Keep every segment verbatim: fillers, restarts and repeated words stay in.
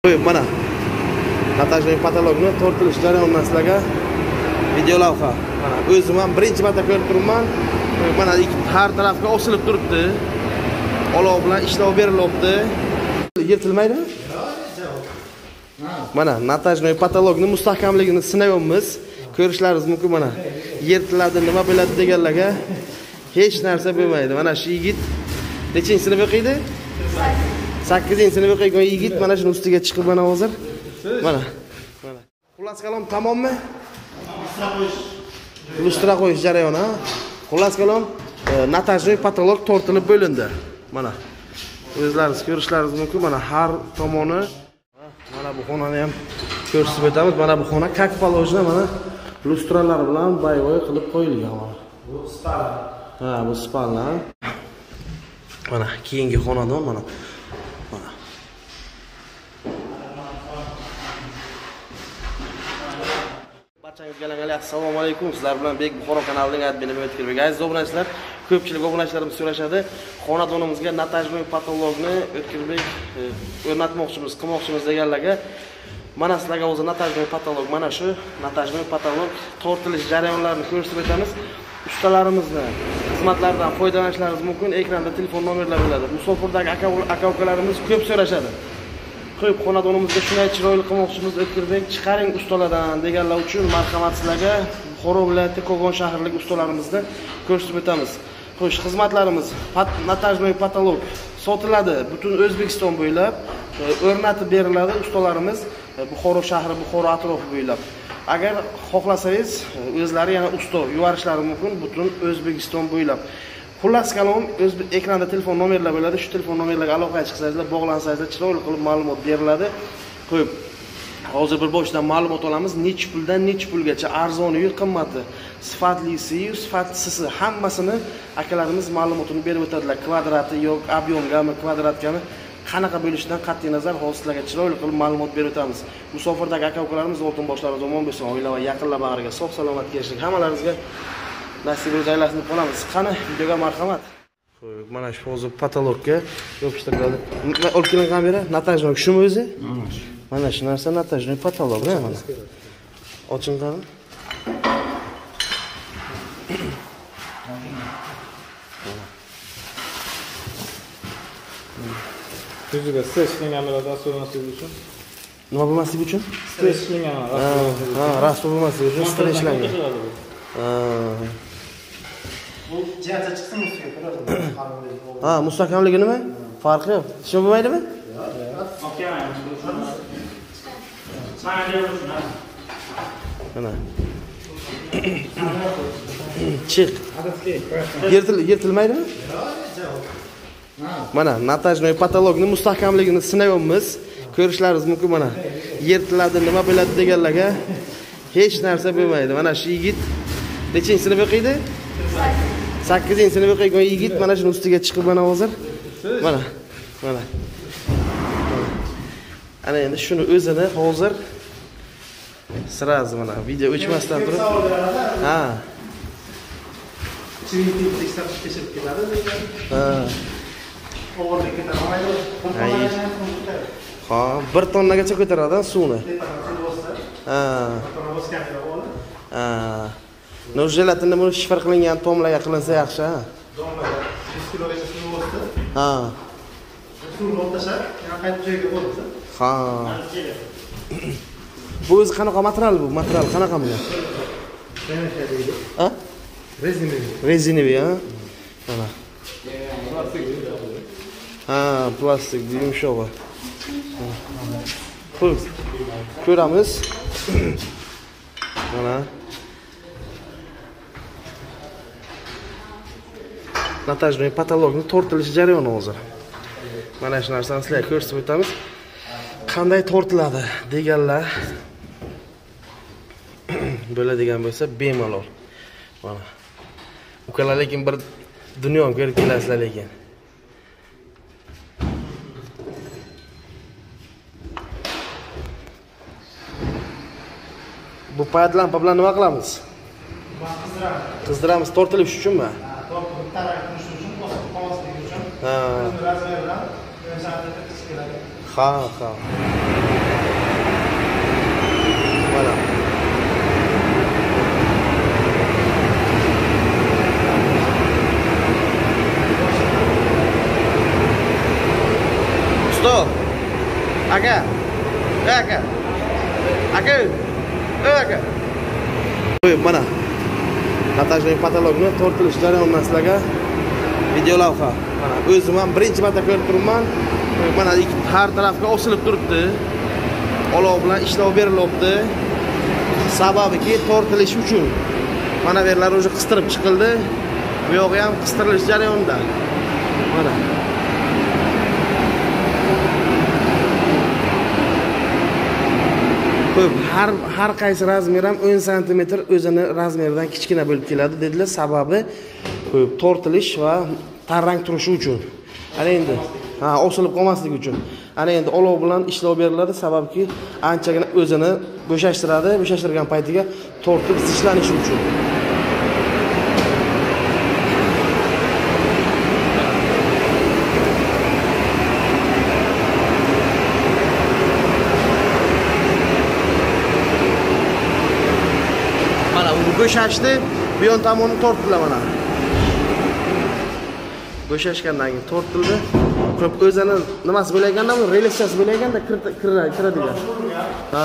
Mana montajning patologini tortilish jarayonidan sizlarga video lavha. Mana o'zim ham birinchi marta ko'rib turibman. Mana har tarafga osilib turibdi. Olov bilan ishlov berilyapti. Yirtilmaydi? Mana montajning patologini mustahkamligini sinayapmiz. Ko'rishlaringiz mumkin mana. Yirtiladi, nima bo'ladi deganlarga hech narsa bo'lmaydi. Mana shu yigit nechinchi sinf o'qiydi? sakkizinchi sinf o'qigan yigit mana shuni ustiga chiqib mana hozir. Mana. Mana. Xullas kalom tamommi? Lustra qo'yish. Lustra qo'yish jarayoni, ha? Xullas kalom montajning patolog tortilib bo'lindi. Mana. O'zlaringiz ko'rishlaringiz mumkin. Mana har tomoni mana bu xonani ham ko'rsatib o'tamiz. Mana bu xona kak poложено, mana lustralar bilan bayvoy qilib qo'yilgan. Bu spalna. Ha, bu spalna. Mana keyingi xonadon mana. Mana. Barchangizga assalomu alaykum. Sizlar bilan Bek Buxoro kanalining admini O'tkirбек. Aziz obunachilar, ko'pchilik obunachilarimiz so'rashadi. Xonadonimizga montajning patologni O'tkirбек o'rnatmoqchimiz, qilmoqchimiz deganlarga mana sizlarga o'zi montajning patolog, mana shu montajning patolog tortilish jarayonlarini ko'rsatib o'tamiz. Ustalarimizni xizmatlaridan foydalanishlaringiz mumkin. Ekranda telefon nomerlari bo'ladi. Musofirdagi aka-ukalarimiz ko'p so'rashadi. Qo'yib xonadonimizga shunday chiroyli qilmoqchimiz O'tkirбек, chiqaring ustalardan deganlar uchun marhamat sizlarga Buxoro viloyati Kogon shahrilik ustalarimizni ko'rsatib o'tamiz. Xo'sh, xizmatlarimiz montajning patolog sotiladi. Butun O'zbekiston bo'ylab o'rnatib beriladi ustalarimiz Buxoro shahri, Buxoro atrofi bo'ylab. Agar xohlasangiz, o'zlari yana usta yuvarishlari mumkin butun O'zbekiston bo'ylab. Xullas kalom, o'z ekranda telefon nomerlari bo'ladi. Shu telefon nomerlarga aloqaga chiqsangizlar, bog'lansangizlar, chiroyli qilib ma'lumot beriladi. Qo'yib, hozir bir boshdan ma'lumot olamiz. Necha puldan necha pulgacha, arzoni-yu, qimmatli, sifatlisi-yu, sifatsizsi hammasini akalarimiz ma'lumotini berib o'tadilar. Kvadrati yo'q, ob'yomgami, kvadratgami, qanaqa bo'lishidan qat'iy nazar hozir sizlarga chiroyli qilib ma'lumot berib o'tamiz. Musofirdagi aka-ukalarimiz oltin boshlari omon bo'lsin, oila va yaqinlar bag'riga sog' salomat kelishlik hammalaringizga nasib etsin deb qolamiz. Qani, videoga marhamat. Xo'p, mana shu hozir patologga yopishtiriladi. Olib keling kamera, montajning shumi o'zi? Mana shu narsa montajning patolog, mana. Oching qani. Tuzga stress qilinganlarda assolmasligi uchun. Nima bo'lmasligi uchun? Stress qilingan. Ha, rasvo bo'lmasligi uchun stresslangan. Ha. Bu jihatga chiqsin ustiga ko'rasiz. Ha, mustahkamligi nima? Farqi yo'q. Shuni bo'lmaydimi? Mana. Chiq. Yirtil, yirtilmaydimi? Mana montajning patologni mustahkamligini sinayapmiz. Ko'rishlaringiz mumkin mana. Yirtiladi, nima bo'ladi deganlarga hech narsa bo'lmaydi. Mana shu yigit nechinchi sinf o'qiydi? sakkizinchi sinf o'qigan yigit mana shuni ustiga chiqib mana hozir. Mana. Mana. Ana endi shuni o'zini hozir sirazi mana video o'chmasdan turib. Ha. Chimlik tekstlar kechib ketadi. Ha. O'g'irlik ketadi. Ha, bir tonnagacha ko'taradi suvni. Ha. Ha. No jelatinni buni shifr qilingan tomlarga qilinsa yaxshi, ha. Tomlarga besh kilogacha suv bo'lsa. Ha. Suvni o'tashar, yana qaytib joyiga qo'ysa. Ha. Bu o'zi qanaqa material bu? Material qanaqa bu? Ha? Rezinoviy. Rezinoviy, ha? Mana. Ha, plastik, yumshoq bor. Xo'p. Ko'ramiz. Mana. Montajning patologni tortilish jarayoni hozir. Mana shu narsani sizlarga ko'rsatib o'tamiz. Qanday tortiladi deganlar bo'ladigan bo'lsa bemalol. Mana. Ukalar lekin bir dunyo ko'rib kelasizlar lekin. Bu payat lampa bilan nima qilamiz? Qizdiramiz. Qizdiramiz tortilish uchunmi? Tortilib tarak qilish uchun, bosib qolmasligi uchun. Ha. Razmer bilan o'sha keladi. Ha, ha. Aka. Ey aka. Aka. Ey aka. Qo'yib mana. Montajning patologini tortilish jarayonidan sizlarga video lavha. Mana o'zim ham birinchi marta ko'rib turibman. Mana har tarafga osilib turibdi. Olov bilan ishlov berilyapti. Sababiki tortilish uchun. Mana bu yerlar o'zi qistirib chiqildi. Bu yog'i ham qistirilish jarayonida. Mana. Ko'p har har qaysi razmer ham o'n santimetr o'zini razmeridan kichkina bo'lib keladi dedilar. Sababi ko'p tortilish va tarrang turishi uchun. Ana endi ha osilib qolmasligi uchun. Ana endi olov bilan ishlov beriladi, sababki anchagina o'zini bo'shashtiradi. Bo'shashtirgan paytiga tortib zichlanishi uchun. Mana u bo'shashdi, bu yon tomoni tortildi mana. Bo'shashgandan keyin tortildi. Ko'p o'zini nimasi bo'layotganda, bu relessiyasi bo'layotganda kiradigan. Ha.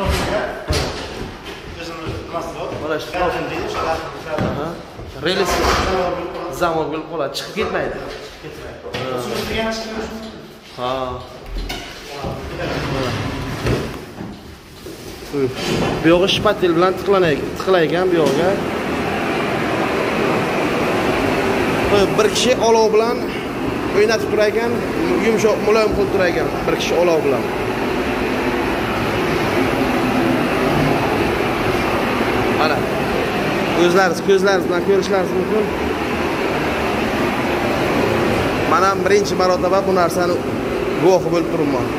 Mana shu ha. Relessiya zamon bo'lib qoladi, chiqib ketmaydi. Ha. Bu yog'i shpatel bilan tiqlaygan bu yog'iga. Bir kishi olov bilan o'ynatib turar ekan, yumshoq muloyim qilib turar ekan bir kishi olov bilan. Mana o'zlaringiz ko'zlaringiz bilan ko'rishlaringiz mumkin. Mana birinchi marotaba bu narsani guvohi bo'lib turibman.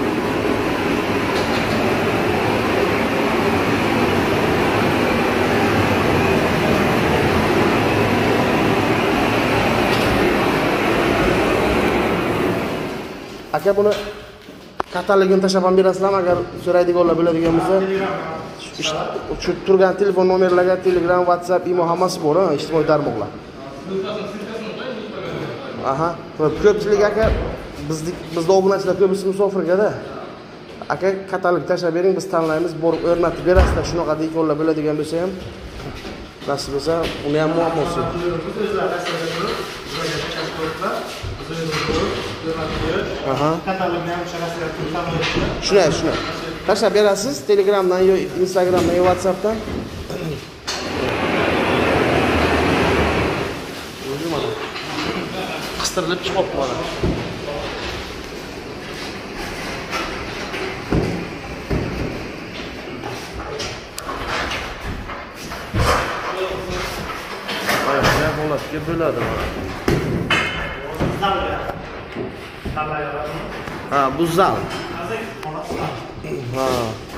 Aka buni katalogini tashlab ham berasizlarmi agar so'raydiganlar bo'ladigan bo'lsa? Shu turgan telefon nomerlarga Telegram, WhatsApp, imo hammasi bor, ijtimoiy tarmoqlar. Aha, ko'pchilik aka bizning bizning obunachilar ko'pisi musofirgada. Aka katalog tashlab bering, biz tanlaymiz, borib o'rnatib berasizlar. Shunaqa dekonlar bo'ladigan bo'lsa ham nasib bo'lsa, uni ham muammosi. Aha. Katalogni ham shunday, shunday, shunday. Tashlab berasiz Telegramdan yo Instagramdan yo WhatsAppdan. O'zi mana qistirilib chiqib qoladi. Ayol holatga bo'ladi mana. Ha, bu zal. Ha.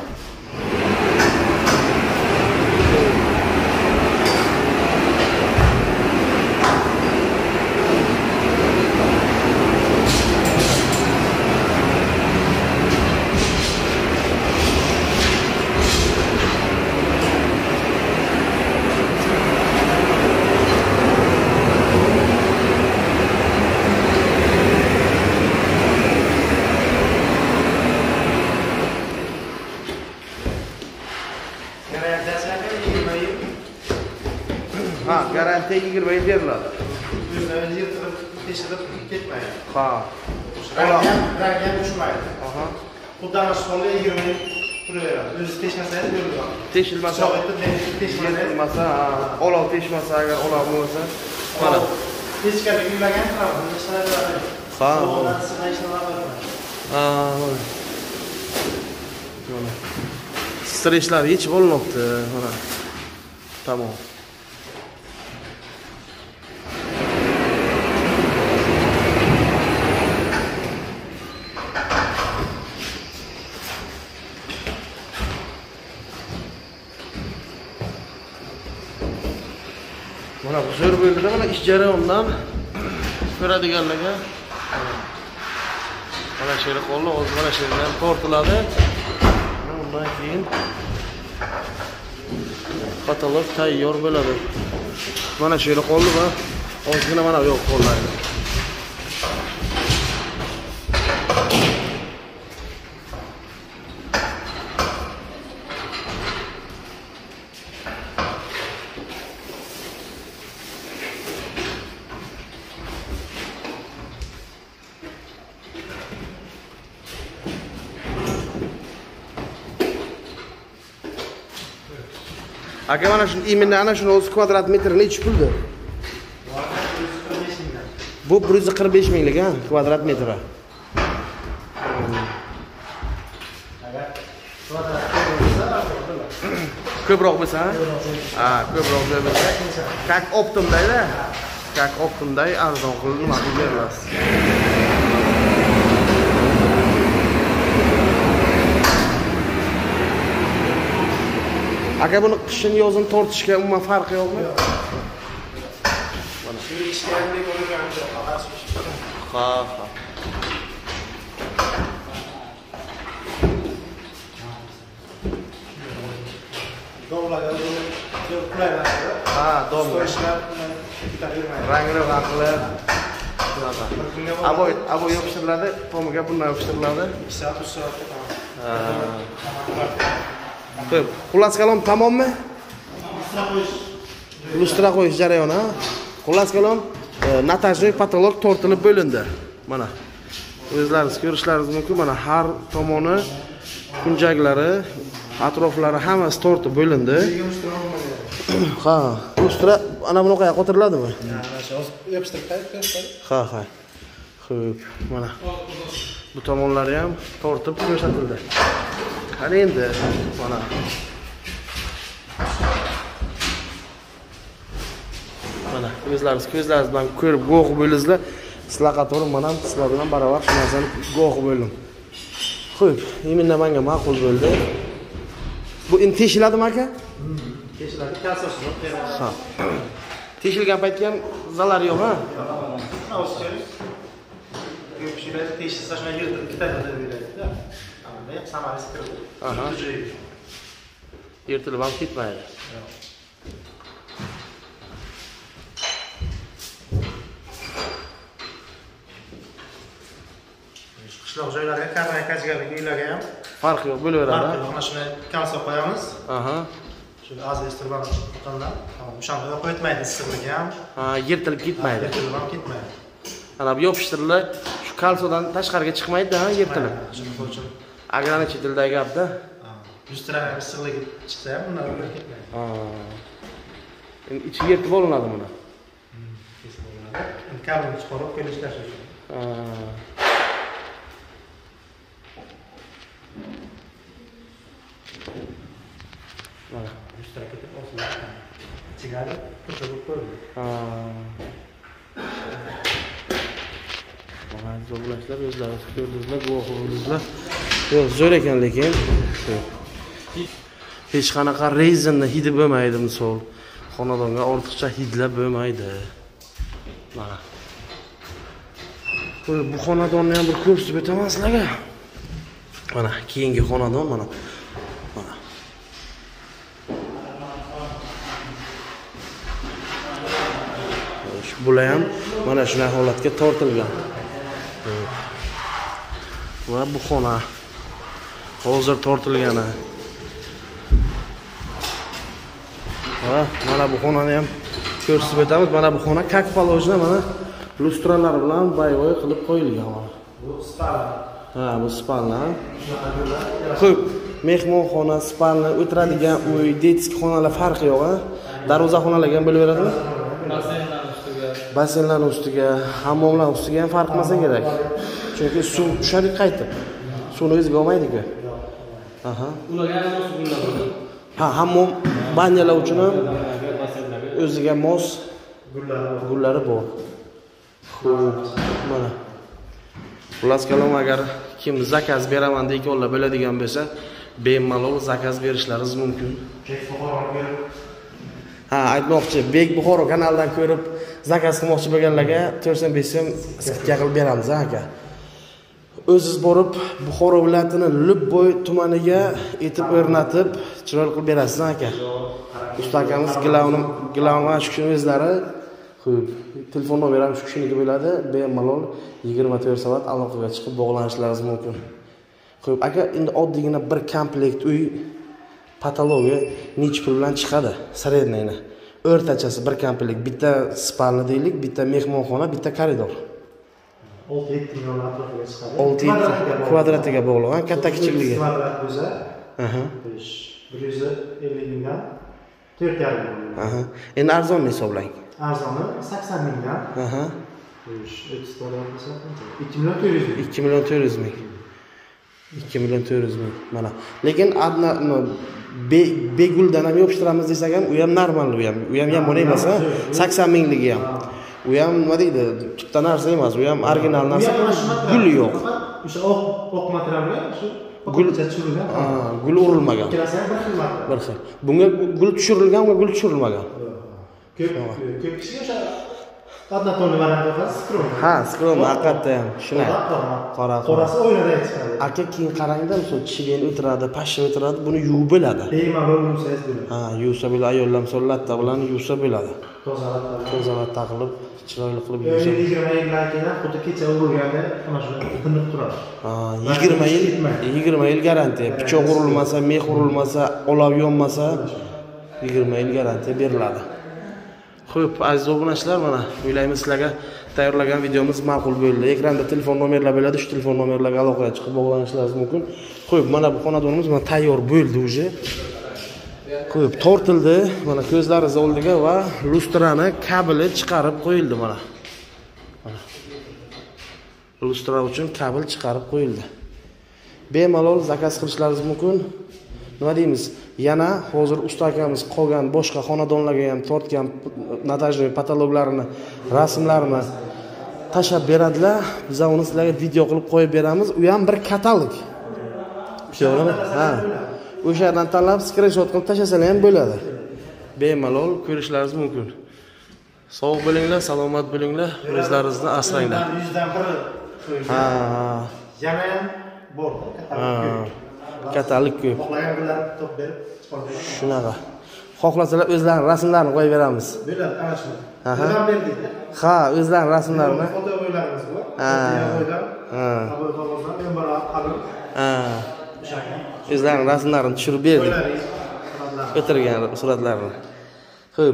Ha, garantiya yigirma yil beriladi. O'zlaringiz yirtib, teshirib ketmaydi. Ha. Rangam, rangam tushmaydi. Aha. Xuddi sonda yigirma yil turaveradi. O'zi teshmasangiz bo'ladi. Teshilmasa, teshilmasa, olov teshmasa agar olov bo'lsa, mana teskari yurmagan ham ishlaradi. Ha. Ha. Mana. Streshlar yechib olinibdi, mana. Tamam. Mana bu zo'r bo'ldi, mana ish jarayonidan ko'radiganlarga mana shu yerga qo'lni o'zi mana shu yerdan tortiladi. Undan keyin katalog tayyor bo'ladi. Mana shu yerga qo'lni va ozgina mana bu yoq qo'llaydi. Aka mana shu imini ana shuni o'zi kvadrat metri necha puldi? Bu bir yuz qirq besh minglik ha, kvadrat metri. Ko'proq bo'lsa, ha, ko'proq bo'lsa, kak optimdayda, kak optimday arzon qilib nima qilib berasiz. Aka buni qishin yozin tortishga umuman farqi yo'qmi? Mana shu ishga qanday bo'lganini ha, ha. Dovlarga yo'l qulaylar. Ha, dovlar. Rangli rangli. Abo, abo yopishtiriladi, tomiga bundan yopishtiriladi. ikki soat, uch soat. Ha. Xo'p, xullas kalom tamommi? Lustra qo'yish. Lustra qo'yish jarayoni, ha? Xullas kalom natajniy patolog tortilib bo'lindi. Mana. O'zlaringiz ko'rishlaringiz mumkin. Mana har tomoni, kunjaklari, atroflari hammasi tortib bo'lindi. Ha, lustra ana bunaqa qo'tiriladimi? Mana shu yopishtirib qo'yib. Ha, ha. Xo'p, mana. Bu tomonlari ham tortib ko'rsatildi. Qani endi, mana. Mana, o'zlaringiz ko'zlaringiz bilan ko'rib guvoh bo'ldingizlar. Sizlar qatori mana sizlar bilan baravar shu narsani guvoh bo'ldim. Xo'p, imminda menga ma'qul bo'ldi. Bu endi teshiladimi aka? Teshiladi, kalsiysiz beradi. Ha. Teshilgan paytda ham zarar yo'q, ha? O'zlari ko'pchilik teshilsa shuna yerda ikkita qilib beradi-da. Ammo samarasi kirdi. Aha. Yirtilib ham ketmaydi. Qishloq joylarga, karnaykachilik uylarga ham Farq yo'q, bo'laveradi. mana shuni kalsiy qo'yamiz. Aha. Shu azestirban qilganlar, o'shanda qo'yitmaydi issiqligi ham. Ha, yirtilib ketmaydi. Yirtilib ham ketmaydi. Ana bu yopishtirilib, shu kalsiyadan tashqariga chiqmaydi, ha, yirtilib. Shuning uchun Agranichi tildagi gapda. yuzta issiqligi chiqsa ham undan o'rib ketmaydi. Ha. Endi ichi yirtib olinadi buni. Endi kabelni chiqarib kelishlar shu. Ha. Mana yuzta ketib olsinlar. Chigadi, ko'rsatib qo'ydi. ha. Mana zo'rlashlar o'zlaringiz ko'rdingizlar, guvoh bo'ldingizlar. Yo'q, zo'r ekan lekin. Hech qanaqa rezinni hidi bo'lmaydi, misol. Xonadonga ortiqcha hidlar bo'lmaydi. Mana. Bu xonadonni ham bir ko'rsatib o'taman sizlarga. Mana keyingi xonadon mana. Mana. Bular ham mana shunday holatga tortilgan. Va bu xona hozir tortilgani. Va mana bu xonani ham ko'rsatib o'tamiz. Mana bu xona kak poложено, mana lustralar bilan bayvoy qilib qo'yilgan. Bu spalna. Ha, bu spalna. Xo'p, mehmonxona, spalna, o'tiradigan uy, detskiy xonalar farqi yo'q, ha? Darvoza xonalar ham bo'lib beradimi? Bassenlar ustiga, hammomlar ustiga ham farq qilmasa kerak. Chunki suv tushadi qaytib. Suvni o'ziga olmaydi-ku. Aha. Ularga ham mos gullar. Ha, hammom banyalar uchun ham o'ziga mos gullari bor. Xo'p, mana. Xullas kalom, agar kim zakaz beraman deganlar bo'ladigan bo'lsa, bemalol zakaz berishlaringiz mumkin. Ha, aytmoqchi, Bek Buxoro kanalidan ko'rib zakaz qilmoqchi bo'lganlarga to'rt so'm besh so'm skidka qilib beramiz, aka. O'zingiz borib Buxoro viloyatini Lubboy tumaniga etib o'rnatib, chiroyli qilib berasiz, aka. Usta akamiz Gilavni, Gilavni shu kishini o'zlari, xo'p, telefon nomerim shu kishiniki bo'ladi. Bemalol yigirma to'rt soat aloqaga chiqib bog'lanishlaringiz mumkin. Xo'p, aka, endi oddiygina bir komplekt uy patologiya necha pul bilan chiqadi? Sredniyni. O'rtachasi bir komplekt, bitta spalna deylik, bitta mehmonxona, bitta koridor. olti yetti million atrofiga chiqadi. olti yetti kvadratiga bog'liq, katta kichikligi. Kvadrat bo'lsa, Aha. bir yuz ellik mingdan to'rt yarim million. Aha. Endi arzonni hisoblang. Arzoni sakson mingdan. Aha. o'ttiz dollar desa qancha? ikki million to'rt yuz ming. ikki million to'rt yuz ming. ikki million to'rt yuz ming. Mana. Lekin adna beguldan ham yopishtiramiz desak ham, u ham normal, u ham. U ham yomon emas, ha. sakson mingligi ham. U ham nima deydi? Bitta narsa emas, u ham original narsa. Guli yo'q. O'sha oq oq materialga shu gul tushirilgan. Ha, gul urilmagan. Ikkalasi ham bir xil material. Bir xil. Bunga gul tushirilgan va gul tushirilmagan. Ko'p ko'p kishiga o'sha adna tonni varianti qilsa skrom. Ha, skrom haqiqatda ham shunday. Qora. Qorasi o'ynadan chiqadi. Aka keyin qarangda, misol chigen o'tiradi, pashsha o'tiradi, buni yuvib bo'ladi. Bemalol yuvsangiz bo'ladi. Ha, yuvsa bo'ladi, ayollar misol latta bilan yuvsa bo'ladi. Tozalab, tozalab taqilib, chiroyli qilib yuvsa. yigirma yildan keyin xuddi kecha urilganda mana shunday tinib turadi. Ha, yigirma yil, yigirma yil garantiya. Pichoq urilmasa, mix urilmasa, olov yonmasa yigirma yil garantiya beriladi. Xo'p, aziz obunachilar, mana o'ylaymiz sizlarga tayyorlagan videomiz ma'qul bo'ldi. Ekranda telefon nomerlari bo'ladi, shu telefon nomerlarga aloqaga chiqib bog'lanishlaringiz mumkin. Xo'p, mana bu xonadonimiz mana tayyor bo'ldi уже. Qo'yib tortildi, mana ko'zlaringiz oldiga va lustrani kabeli chiqarib qo'yildi mana. Mana. Lustra uchun kabel chiqarib qo'yildi. Bemalol zakaz qilishlaringiz mumkin. Nima deymiz? Yana hozir usta akamiz qolgan boshqa xonadonlarga ham tortgan montajniy patologlarini, rasmlarini tashab beradilar. Biz uni sizlarga video qilib qo'yib beramiz. U ham bir katalog. To'g'rimi? Ha. O'sha yerdan tanlab screenshot qilib tashlasalar ham bo'ladi. Bemalol ko'rishlaringiz mumkin. Sog' bo'linglar, salomat bo'linglar, o'zlaringizni asranglar. yuzdan biri qo'yilgan. Ha. Yana ham bor, katalog. Katalog ko'p. Xohlaganlar top berib chiqarib. Shunaqa. Xohlasalar o'zlarining rasmlarini qo'yib beramiz. Bo'ladi, ana shu. Aha. Nima berdik? Ha, o'zlarining rasmlarini. Foto qo'ylarimiz bor. Ha. Ha. Qabul qilganlar men bor qabul. Ha. O'zlarining rasmlarini tushirib berdik. O'tirgan suratlarini. Xo'p.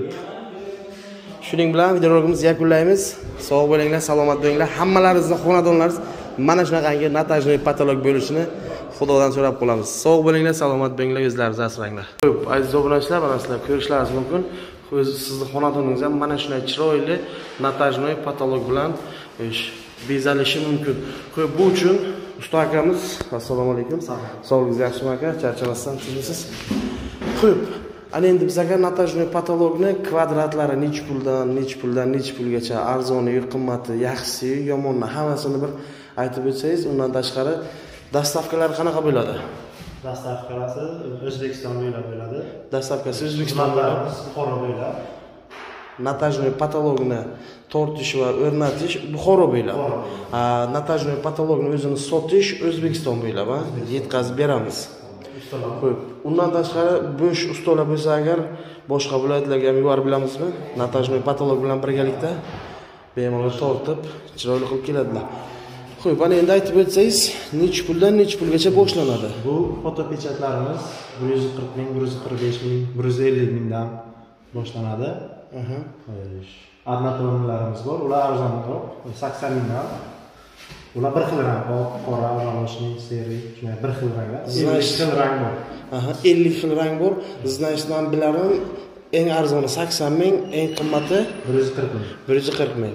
Shuning bilan videorolikimizni yakunlaymiz. Sog' bo'linglar, salomat bo'linglar. Hammalaringizning xonadonlaringiz mana shunaqangi montajniy patolog bo'lishini Xudodan so'rab qolamiz. Sog' bo'linglar, salomat bo'linglar, o'zlaringizni asranglar. Xo'p, aziz obunachilar, mana sizlar ko'rishlaringiz mumkin. Sizning xonadoningiz ham mana shunday chiroyli montajniy patolog bilan bezalishi mumkin. Xo'p, bu uchun usta akamiz, assalomu alaykum. Sog'ligingiz yaxshimi aka? Charchamasdan sizsiz. Xo'p, ana endi biz aka montajniy patologni kvadratlari nech puldan, nech puldan, nech pulgacha, arzoni, qimmati, yaxshisi, yomoni hammasini bir aytib o'tsangiz, undan tashqari dastavkalar qanaqa bo'ladi? Dastavkalasi O'zbekiston bo'ylab bo'ladi. Dastavkasi O'zbekiston bo'ylab, Buxoro bo'ylab. Montajniy patologni tortish va o'rnatish Buxoro bo'ylab. Ha, montajniy patologni o'zini sotish O'zbekiston bo'ylab, ha, yetkazib beramiz. Xo'p, undan tashqari bo'sh ustalar bo'lsa agar boshqa viloyatlarga ham yuborib bilamizmi? Montajniy patolog bilan birgalikda bemalol tortib, chiroyli qilib keladilar. Xo'p, ana endi aytib o'tsangiz, nech puldan nech pulgacha boshlanadi? Bu fotopechatlarimiz bir yuz qirq ming, bir yuz qirq besh ming, bir yuz ellik mingdan boshlanadi. Aha. Adnatonlarimiz bor, ular arzonroq, sakson mingdan. Ular bir xil rang, oq, qora, rangli, seri, shunday bir xil ranglar. ellik xil rang bor. Aha, ellik xil rang bor. Znayishdan bilarim, eng arzoni sakson ming, eng qimmati bir yuz qirq ming. bir yuz qirq ming.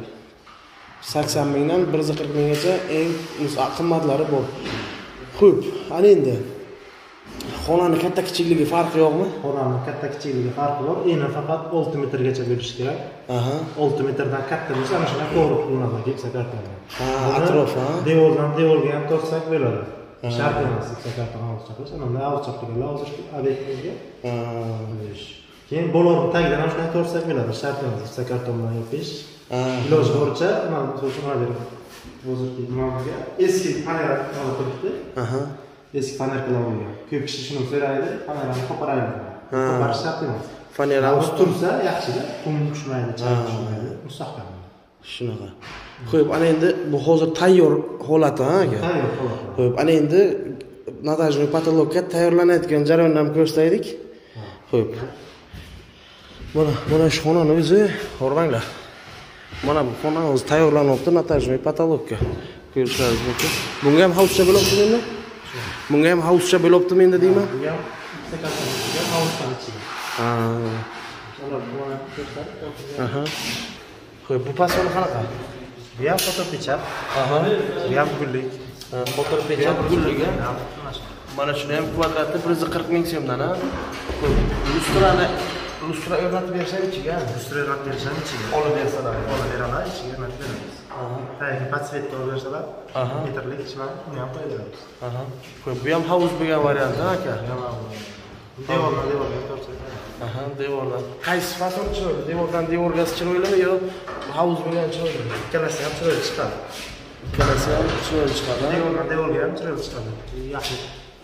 sakson mingdan bir yuz qirq minggacha eng qimmatlari bor. Xo'p, ana endi xonani katta kichikligi farqi yo'qmi? Xonani katta kichikligi farqi bor. Eni faqat olti metrgacha bo'lishi kerak. Aha. olti metrdan katta bo'lsa, ana shunday to'g'ri qilinadi, keksa kartonda. Ha, atrof, ha. Devordan devorga ham tortsak bo'ladi. Shart emas, keksa karton olib chiqish. Ana bunday olib chiqilgan hozir obyektimizga. Ha. Keyin bolorni tagidan ham shunday tortsak bo'ladi. Shart emas, keksa karton bilan yopish. Iloji boricha mana bu so'zlarni hozirgi nomga eski panel olib turibdi. Aha. Eski panerkalar bo'lgan. Ko'p kishi shuni so'raydi, panerani qo'paraydi. Qoparish shart emas. Panel tursa yaxshi-da, qum tushmaydi, choy tushmaydi, mustahkam. Shunaqa. Xo'p, ana endi bu hozir tayyor holati, ha aka? Tayyor holat. Xo'p, ana endi montajniy patologga tayyorlanayotgan jarayonni ham ko'rsataylik. Xo'p. Mana, mana shu xonani o'zi, ko'rmanglar. Mana bu xona o'zi tayyorlanyapti montajniy patologga. Ko'rishlaringiz mumkin. Bunga ham havuzcha bo'lyaptimi endi? Bunga ham havuzcha bo'lyaptimi endi deyman? Bu ham sekretarga havuzcha ichiga. Ha. Ular buni ko'rsatib. Aha. Xo'p, bu pasoni qanaqa? Bu ham fotopechap. Aha. Bu ham gullik. Fotopechap gulligi. Mana shuni ham kvadratni bir yuz qirq ming so'mdan, ha. Xo'p, lustrani lustra o'rnatib bersam ichiga, Lustra o'rnatib berishdan ichiga. olib bersalar. Olib beraman, ichiga o'rnatib beramiz. Aha. Tagi podsvetka olib bersalar, Aha. metrlik ichman, uni ham qo'yib beramiz. Aha. Xo'p, bu ham havuz bo'lgan variant, ha aka? Devordan devorga tortsak. Aha, devordan. Qaysi fason chiroyli? Devordan devorgasi chiroylimi yo havuz bo'lgan chiroylimi? Ikkalasi ham chiroyli chiqadi. Ikkalasi ham chiroyli chiqadi. Devordan devorga ham chiroyli chiqadi. Yaxshi.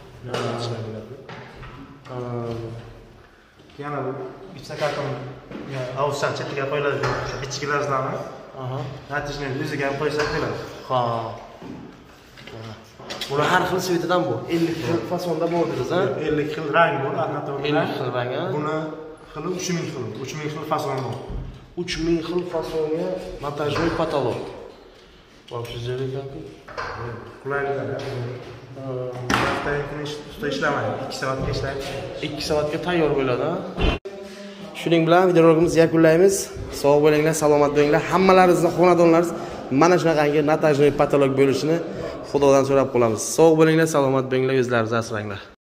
Yana bu bitta karton havuzdan chetiga qo'yiladigan o'sha bichkilardan. Aha. Natijani o'ziga ham qo'ysak bo'ladi. Ha. Buni har xil svetidan bu. ellik xil fasonda bor dedingiz, ha? ellik xil rang bor, anatomiyada. ellik xil rang, ha? Buni xili uch ming xil, uch ming xil fason bor. uch ming xil fasonga montajnoy patolog. Вообще ekanku. Qulayliklar. Haftadan kun usta ishlamaydi. ikki soatga ishlaydi. ikki soatga tayyor bo'ladi, ha? Shuning bilan videorolikimizni yakunlaymiz. Sog' bo'linglar, salomat bo'linglar. Hammalaringizni xonadonlaringiz mana shunaqangi montajnoy patolog bo'lishini Xudodan so'rab qolamiz. Sog' bo'linglar, salomat bo'linglar, o'zlaringizni asranglar.